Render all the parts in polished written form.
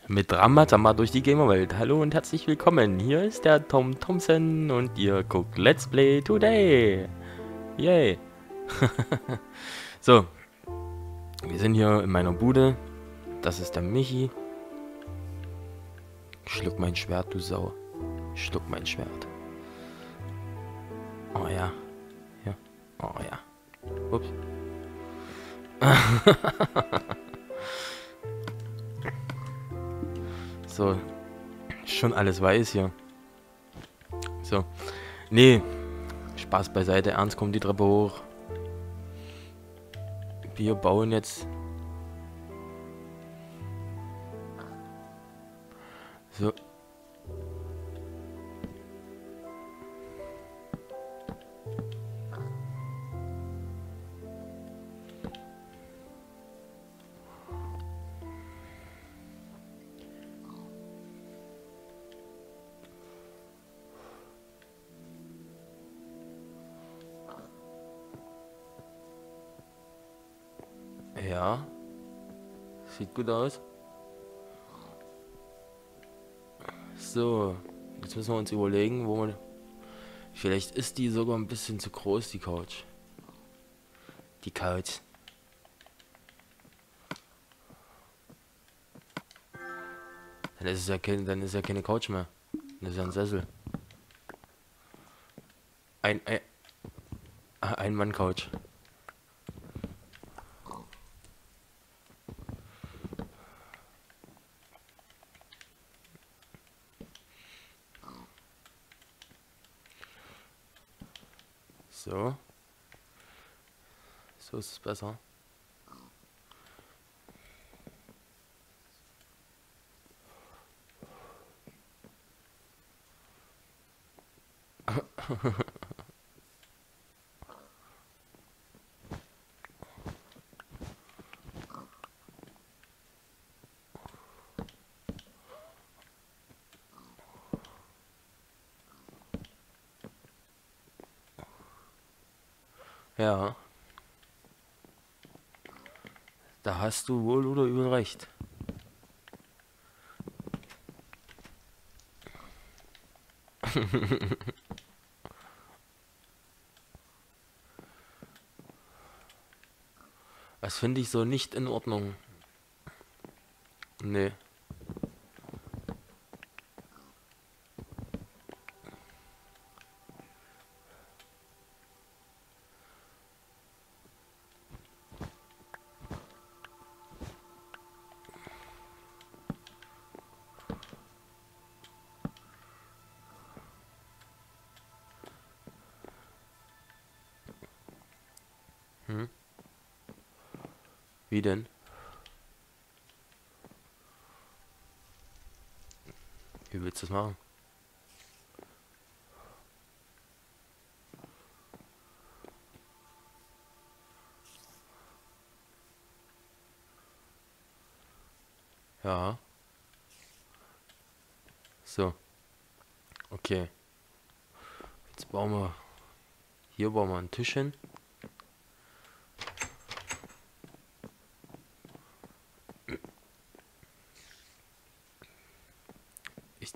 Mit Ramazamba durch die Gamerwelt. Hallo und herzlich willkommen. Hier ist der Tom Thompson und ihr guckt Let's Play Today. Yay. So, wir sind hier in meiner Bude. Das ist der Michi. Schluck mein Schwert, du Sau. Schluck mein Schwert. Oh ja. Ja. Oh ja. Ups. So, schon alles weiß hier. So. Nee, Spaß beiseite. Ernst kommt die Treppe hoch. Wir bauen jetzt. So. Ja. Sieht gut aus. So. Jetzt müssen wir uns überlegen, wo wir. Vielleicht ist die sogar ein bisschen zu groß, die Couch. Die Couch. Dann ist ja keine Couch mehr. Das ist ja ein Sessel. Ein Ein-Mann-Couch. So. So ist es besser. Ja. Da hast du wohl oder übel recht. Das finde ich so nicht in Ordnung. Nee. Hm? Wie denn? Wie willst du das machen? Ja. So. Okay. Jetzt bauen wir. Hier bauen wir einen Tisch hin. Ich,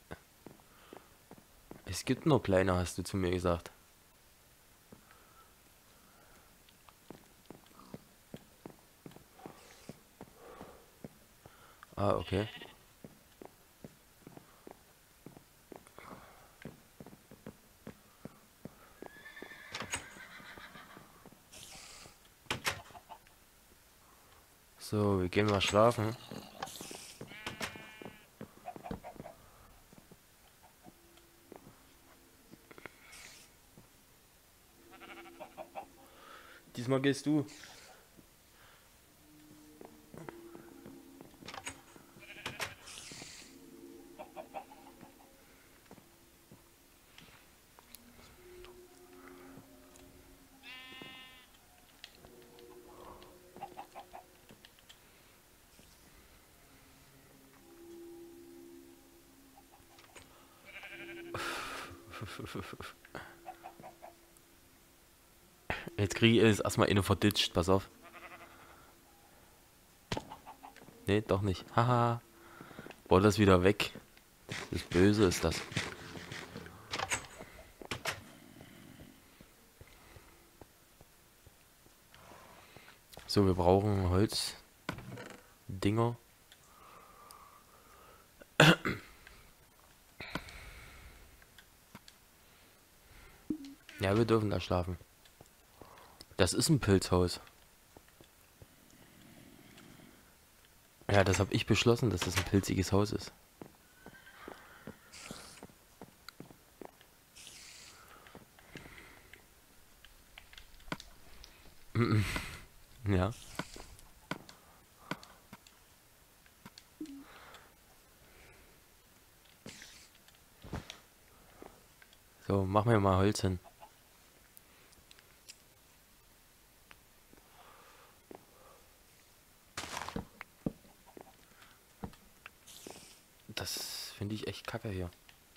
es gibt noch kleiner, hast du zu mir gesagt. Ah, okay. So, wir gehen mal schlafen. Diesmal gehst du. Jetzt kriege ich es erstmal eine verditscht, pass auf. Nee, doch nicht. Haha. Bau das wieder weg. Das Böse ist das. So, wir brauchen Holzdinger. Ja, wir dürfen da schlafen. Das ist ein Pilzhaus. Ja, das habe ich beschlossen, dass das ein pilziges Haus ist. Ja. So, machen wir mal Holz hin. Das finde ich echt kacke hier.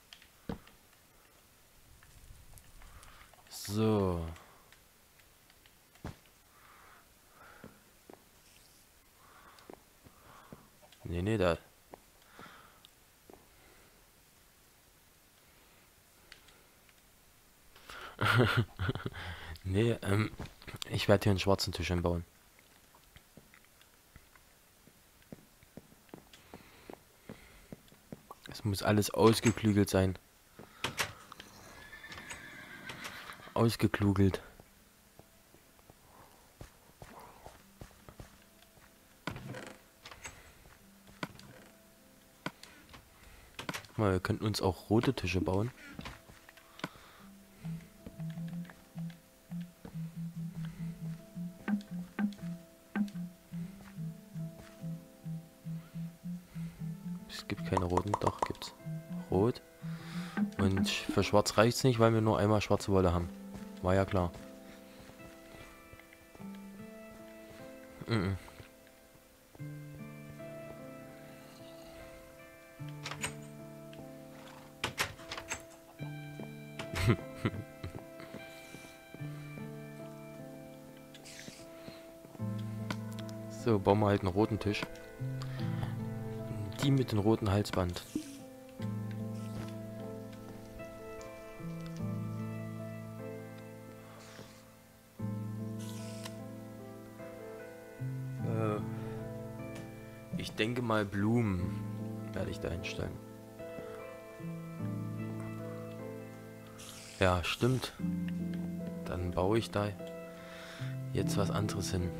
So. Nee, da. Nee, ich werde hier einen schwarzen Tisch hinbauen. Es muss alles ausgeklügelt sein. Ausgeklugelt. Mal, wir könnten uns auch rote Tische bauen. Es gibt keine roten, doch gibt's. Rot. Und für schwarz reicht's nicht, weil wir nur einmal schwarze Wolle haben. War ja klar. Mhm. So, bauen wir halt einen roten Tisch. Die mit dem roten Halsband. Ich denke mal Blumen werde ich da hinstellen. Ja, stimmt. Dann baue ich da jetzt was anderes hin.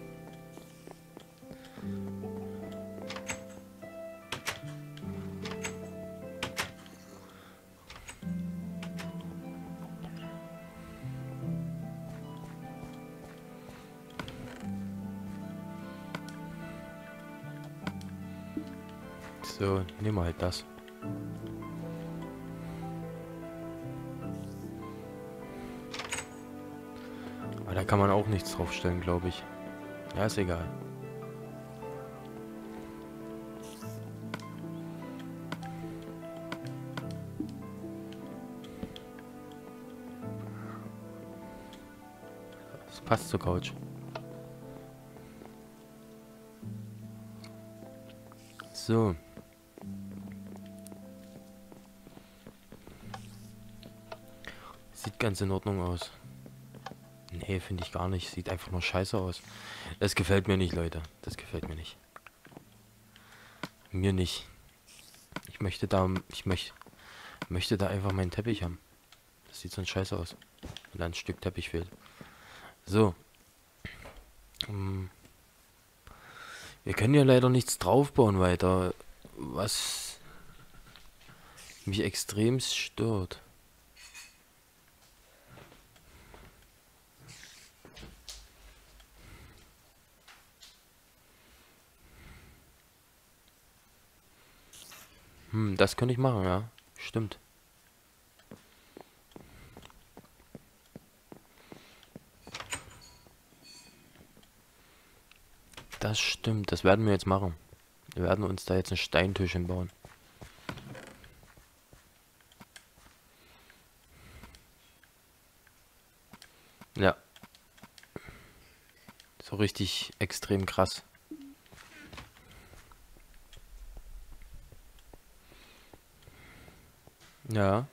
So, nehmen wir halt das. Aber da kann man auch nichts draufstellen, glaube ich. Ja, ist egal. Das passt zur Couch. So. Sieht ganz in Ordnung aus. Nee, finde ich gar nicht. Sieht einfach nur scheiße aus. Das gefällt mir nicht, Leute. Das gefällt mir nicht. Mir nicht. Ich möchte da einfach meinen Teppich haben. Das sieht so scheiße aus. Und ein Stück Teppich fehlt. So. Wir können ja leider nichts draufbauen weiter. Was mich extrem stört. Das könnte ich machen, ja. Stimmt. Das stimmt. Das werden wir jetzt machen. Wir werden uns da jetzt einen Steintisch hinbauen. Ja. So richtig extrem krass. Ja.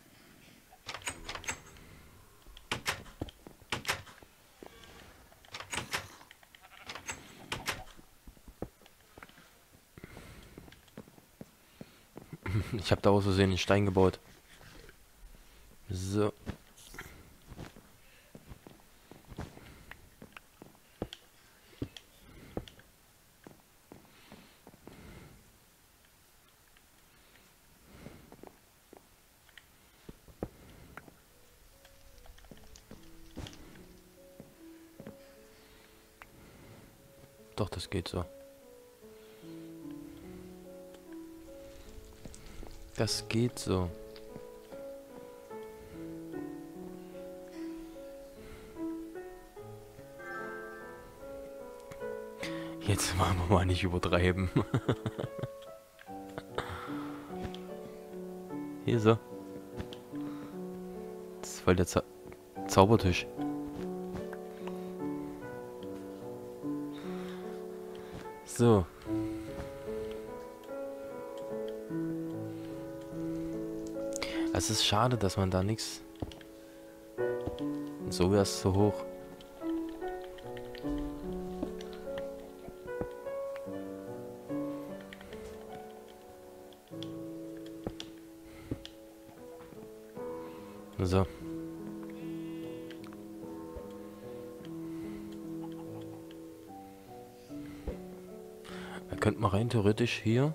Ich habe da aus Versehen einen Stein gebaut. So. Doch, das geht so. Das geht so. Jetzt machen wir mal nicht übertreiben. Hier so. Das ist voll der Zaubertisch. So. Es ist schade, dass man da nichts... So wäre es so hoch. So. Da könnte man rein theoretisch hier...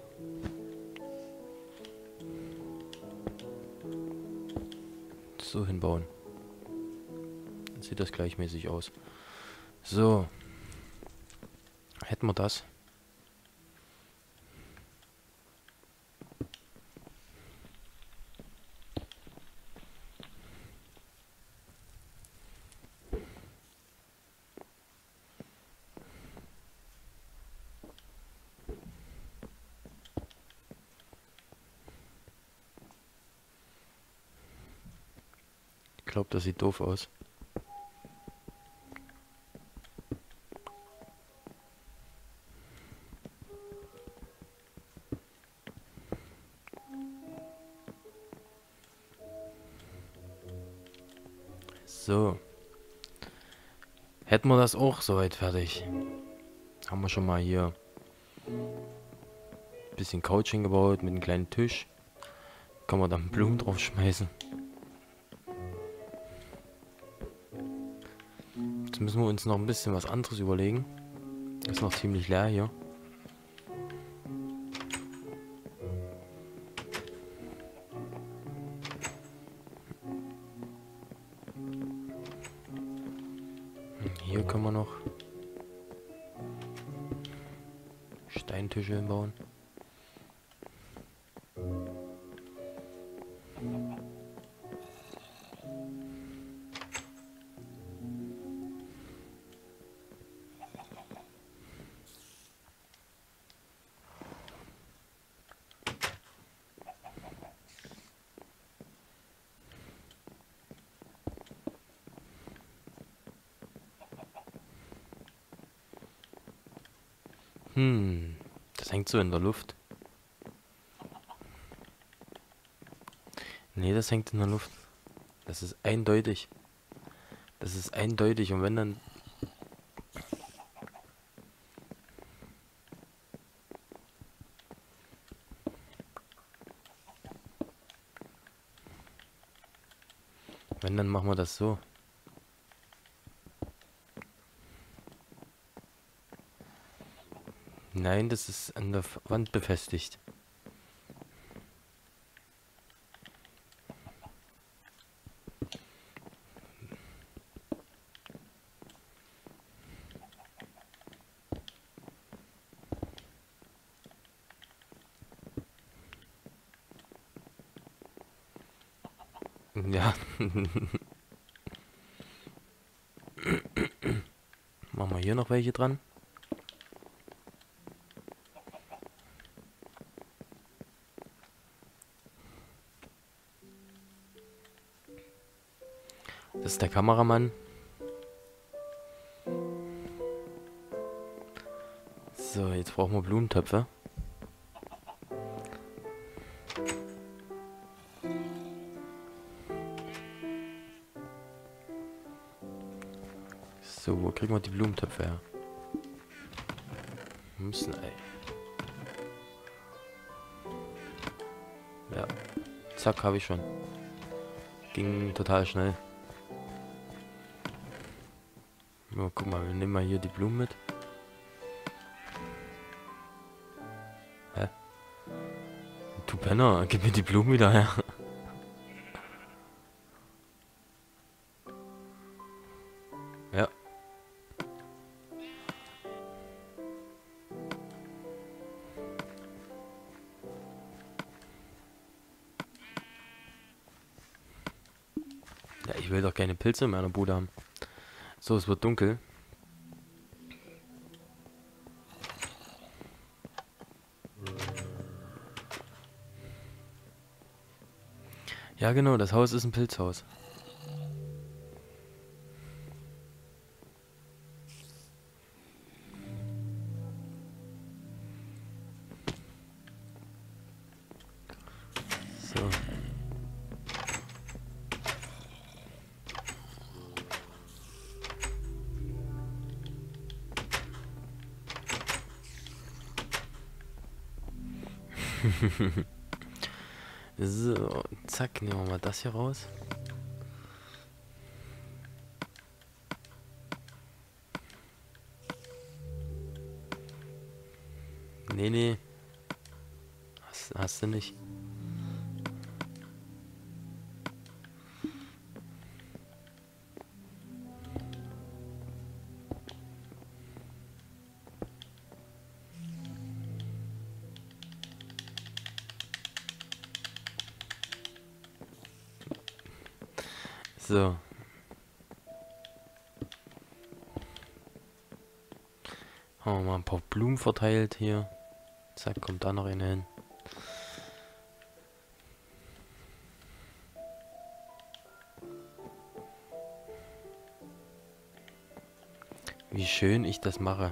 so hinbauen. Dann sieht das gleichmäßig aus. So. Hätten wir das. Ich glaube, das sieht doof aus. So. Hätten wir das auch soweit fertig. Haben wir schon mal hier ein bisschen Couching gebaut mit einem kleinen Tisch. Kann man dann Blumen drauf schmeißen. Jetzt müssen wir uns noch ein bisschen was anderes überlegen. Ist noch ziemlich leer hier. Hier können wir noch Steintische hinbauen. Das hängt so in der Luft. Nee, das hängt in der Luft. Das ist eindeutig. Das ist eindeutig. Und wenn dann... Wenn, dann machen wir das so. Nein, das ist an der Wand befestigt. Ja. Machen wir hier noch welche dran. Das ist der Kameramann. So, jetzt brauchen wir Blumentöpfe. So, wo kriegen wir die Blumentöpfe her? Müssen, ey. Ja. Zack, habe ich schon. Ging total schnell. Ja, guck mal, wir nehmen mal hier die Blumen mit. Hä? Du Penner, gib mir die Blumen wieder her. Ja. Ja, ich will doch keine Pilze in meiner Bude haben. So, es wird dunkel. Ja, genau, das Haus ist ein Pilzhaus. So. So, zack, nehmen wir mal das hier raus. Nee, nee. Hast du nicht. So. Haben wir mal ein paar Blumen verteilt hier. Zack, kommt da noch eine hin. Wie schön ich das mache.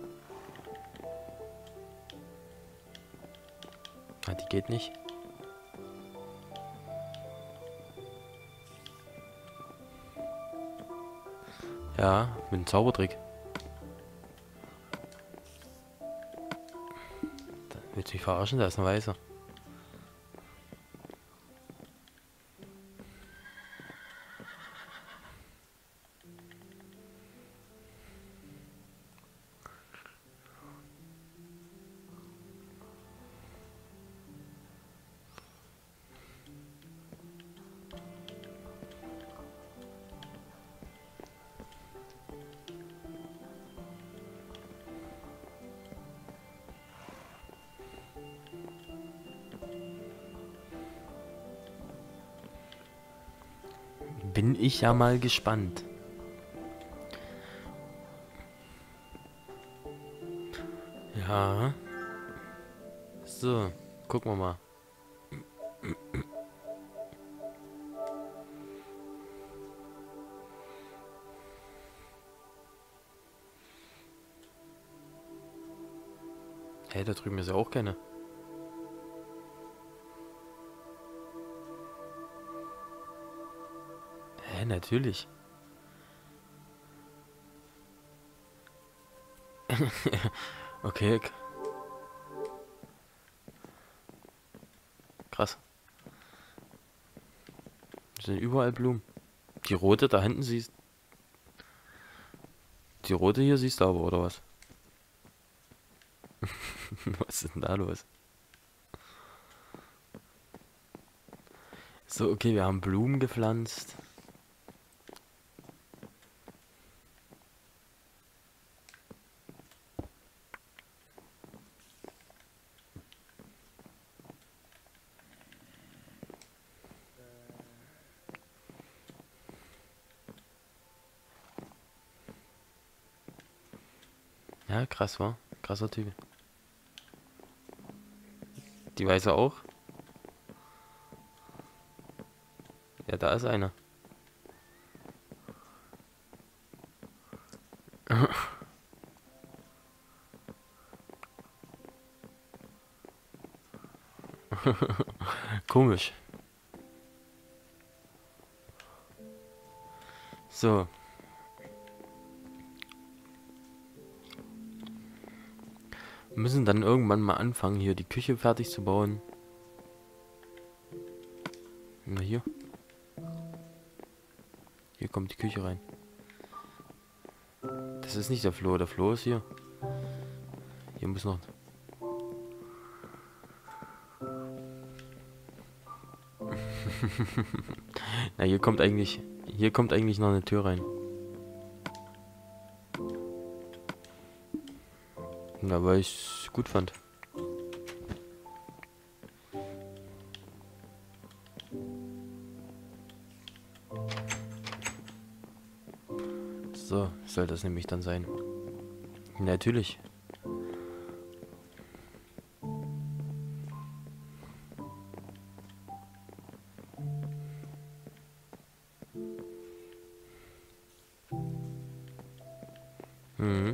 Ah, die geht nicht. Ja, mit einem Zaubertrick. Willst du mich verarschen? Da ist ein Weißer. Bin ich ja mal gespannt. Ja. So, gucken wir mal. Hey, da drüben ist ja auch keine. Hä, natürlich. Okay, krass. Das sind überall Blumen. Die rote da hinten siehst. Die rote hier siehst du aber, oder was? Was ist denn da los? So, okay, wir haben Blumen gepflanzt. Ja, krass, war. Krasser Typ. Die Weiße auch? Ja, da ist einer. Komisch. So. Wir müssen dann irgendwann mal anfangen, hier die Küche fertig zu bauen. Na hier. Hier kommt die Küche rein. Das ist nicht der Floh. Der Floh ist hier. Hier muss noch... Na, hier kommt eigentlich... Hier kommt eigentlich noch eine Tür rein. Na, weil ich es gut fand. So, soll das nämlich dann sein. Natürlich. Mhm.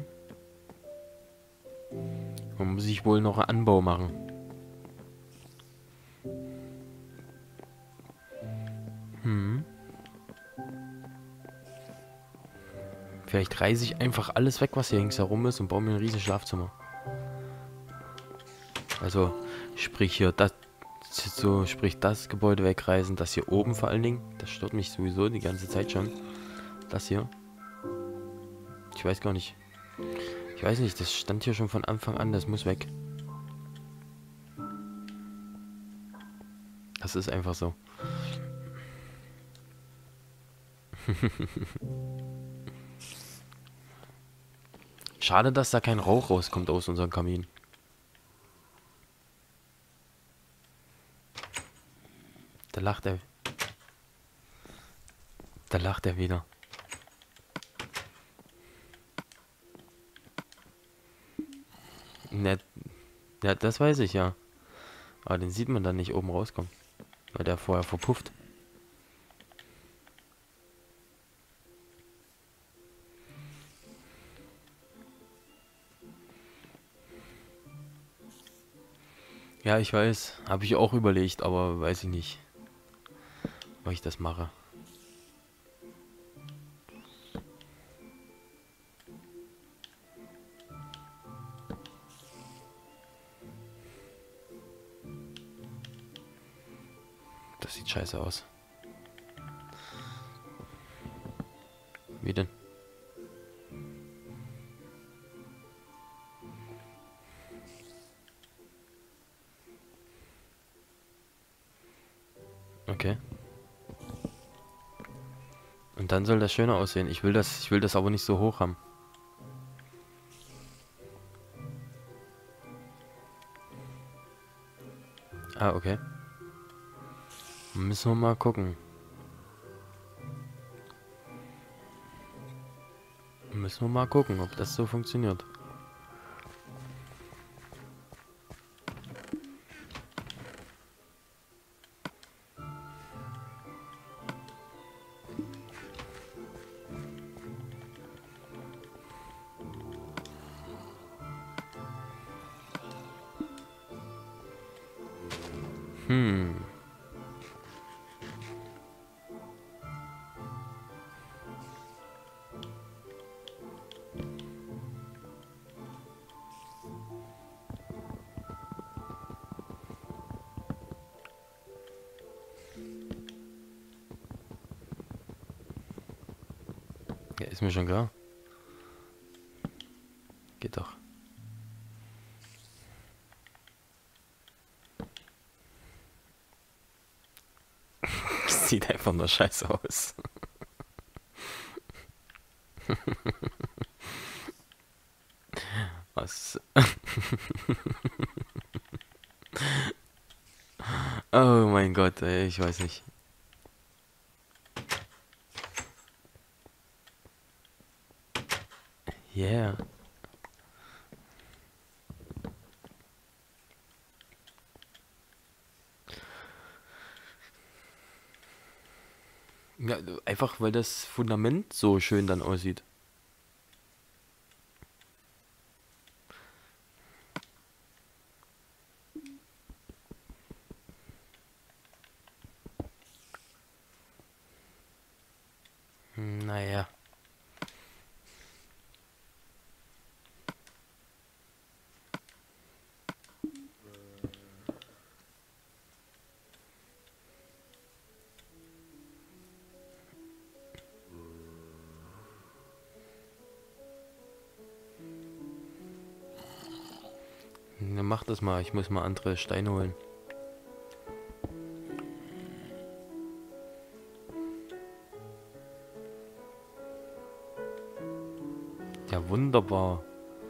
Man muss sich wohl noch einen Anbau machen. Mhm. Vielleicht reiße ich einfach alles weg, was hier ringsherum ist und baue mir ein riesen Schlafzimmer. Also, sprich hier das, so, sprich das Gebäude wegreißen, das hier oben vor allen Dingen. Das stört mich sowieso die ganze Zeit schon. Das hier. Ich weiß gar nicht. Ich weiß nicht, das stand hier schon von Anfang an, das muss weg. Das ist einfach so. Schade, dass da kein Rauch rauskommt aus unserem Kamin. Da lacht er. Da lacht er wieder. Ne, ja, das weiß ich ja. Aber den sieht man dann nicht oben rauskommen. Weil der vorher verpufft. Ja, ich weiß. Habe ich auch überlegt, aber weiß ich nicht, ob ich das mache. Das sieht scheiße aus. Wie denn? Okay. Und dann soll das schöner aussehen. Ich will das aber nicht so hoch haben. Ah, okay. Müssen wir mal gucken. Müssen wir mal gucken, ob das so funktioniert. Hm. Ja, ist mir schon klar. Geht doch. Sieht einfach nur scheiße aus. Was? Oh mein Gott, ey, ich weiß nicht. Yeah. Ja, einfach weil das Fundament so schön dann aussieht. Naja. Dann mach das mal. Ich muss mal andere Steine holen. Ja, wunderbar.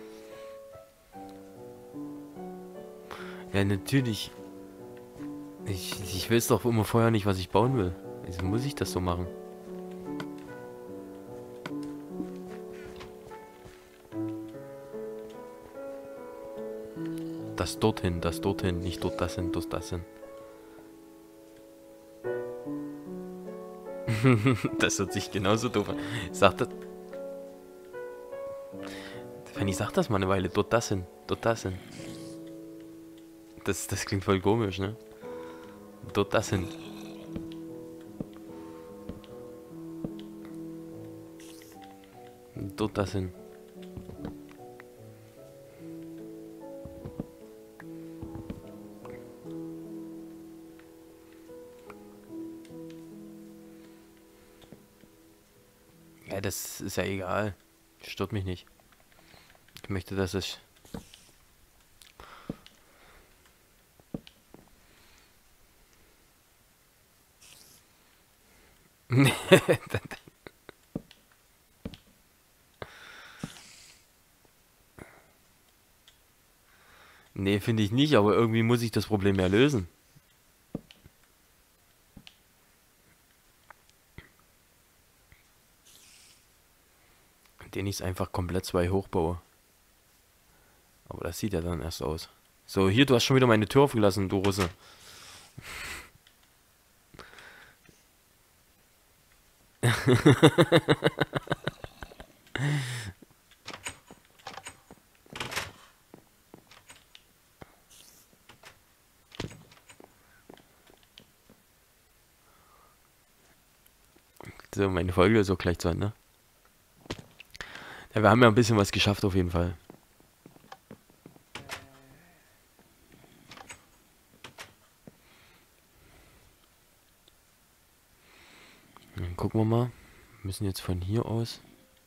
Ja, natürlich. Ich weiß doch immer vorher nicht, was ich bauen will. Also muss ich das so machen. Das dorthin, nicht dort das hin, das hin. Das hört sich genauso doof an. Sagt das. Fanny sagt das mal eine Weile, dort das hin, dort das hin. Das klingt voll komisch, ne? Dort das hin. Dort das hin. Ja, das ist ja egal. Stört mich nicht. Ich möchte, dass es... Nee, finde ich nicht, aber irgendwie muss ich das Problem ja lösen. Indem ich es einfach komplett 2 hochbaue. Aber das sieht ja dann erst aus. So, hier, du hast schon wieder meine Tür aufgelassen, du Russe. So, meine Folge ist auch gleich zu Ende. Ja, wir haben ja ein bisschen was geschafft auf jeden Fall. Dann gucken wir mal. Wir müssen jetzt von hier aus.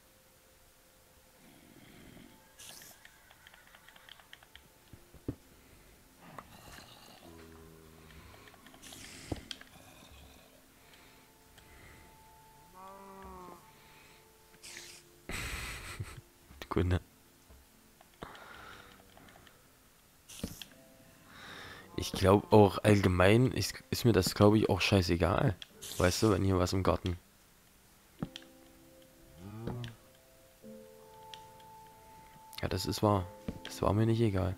Kunde. Ich glaube auch allgemein ist mir das, glaube ich, auch scheißegal. Weißt du, wenn hier was im Garten. Ja, das ist wahr. Das war mir nicht egal.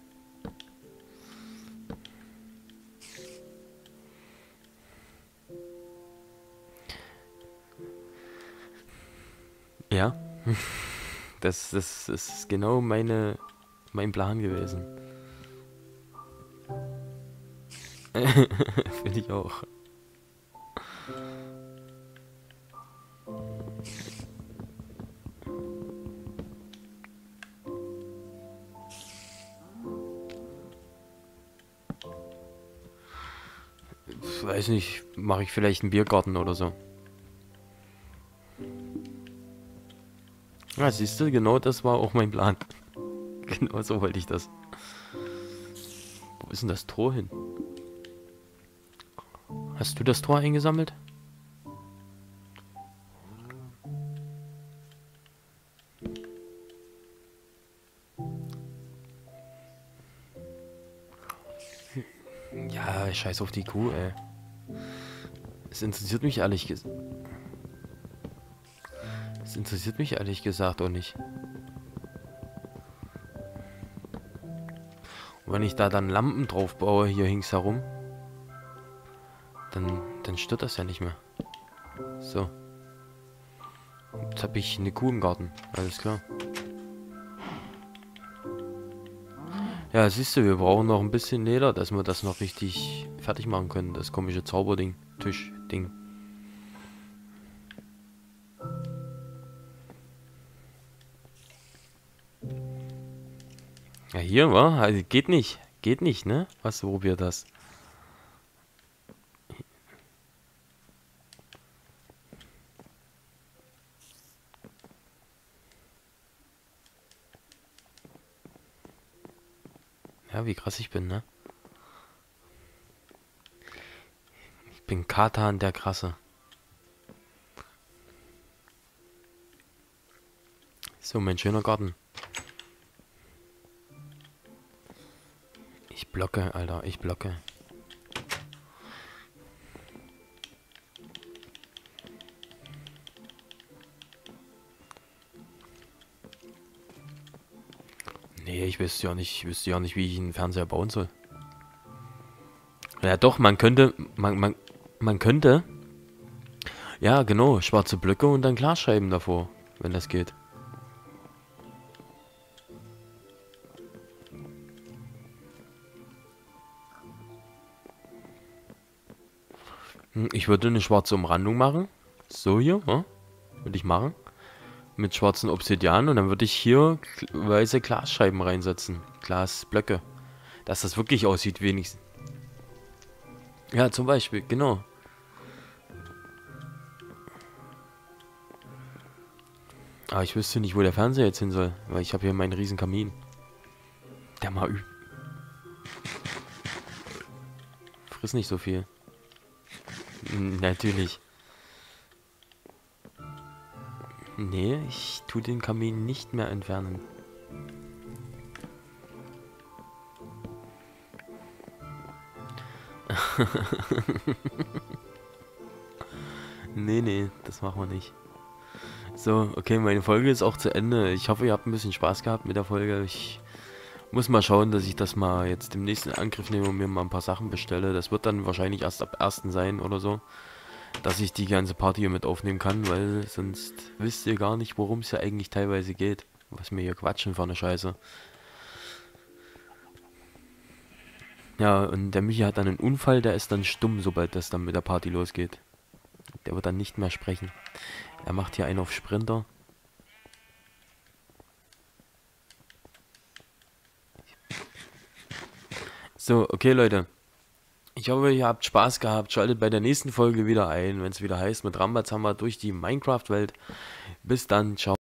Ja. Das ist genau mein Plan gewesen. Finde ich auch. Ich weiß nicht, mache ich vielleicht einen Biergarten oder so. Ja, siehst du, genau das war auch mein Plan. Genau so wollte ich das. Wo ist denn das Tor hin? Hast du das Tor eingesammelt? Ja, scheiß auf die Kuh, ey. Es interessiert mich ehrlich gesagt. Es interessiert mich ehrlich gesagt auch nicht. Und wenn ich da dann Lampen drauf baue, hier ringsherum, dann stört das ja nicht mehr. So. Jetzt habe ich eine Kuh im Garten. Alles klar. Ja, siehst du, wir brauchen noch ein bisschen Leder, dass wir das noch richtig fertig machen können. Das komische Zauberding. Tischding. Ja, hier, wa? Also, geht nicht. Geht nicht, ne? Was probiert das? Ja, wie krass ich bin, ne? Ich bin Katan der Krasse. So, mein schöner Garten. Ich blocke, Alter, ich blocke. Nee, ich wüsste ja nicht, wie ich einen Fernseher bauen soll. Ja doch, man könnte, ja genau, schwarze Blöcke und dann Glasscheiben davor, wenn das geht. Ich würde eine schwarze Umrandung machen. So hier, ja? Würde ich machen. Mit schwarzen Obsidian und dann würde ich hier weiße Glasscheiben reinsetzen. Glasblöcke. Dass das wirklich aussieht, wenigstens. Ja, zum Beispiel, genau. Aber ich wüsste nicht, wo der Fernseher jetzt hin soll, weil ich habe hier meinen riesen Kamin. Der mal friss nicht so viel. Natürlich. Nee, ich tue den Kamin nicht mehr entfernen. Nee, das machen wir nicht. So, okay, meine Folge ist auch zu Ende. Ich hoffe, ihr habt ein bisschen Spaß gehabt mit der Folge. Ich muss mal schauen, dass ich das mal jetzt im nächsten Angriff nehme und mir mal ein paar Sachen bestelle. Das wird dann wahrscheinlich erst ab 1. sein oder so, dass ich die ganze Party hier mit aufnehmen kann, weil sonst wisst ihr gar nicht, worum es ja eigentlich teilweise geht. Was wir hier quatschen für eine Scheiße. Ja, und der Michi hat dann einen Unfall, der ist dann stumm, sobald das dann mit der Party losgeht. Der wird dann nicht mehr sprechen. Er macht hier einen auf Sprinter. So, okay Leute. Ich hoffe, ihr habt Spaß gehabt. Schaltet bei der nächsten Folge wieder ein, wenn es wieder heißt mit Rambazamba durch die Minecraft-Welt. Bis dann, ciao.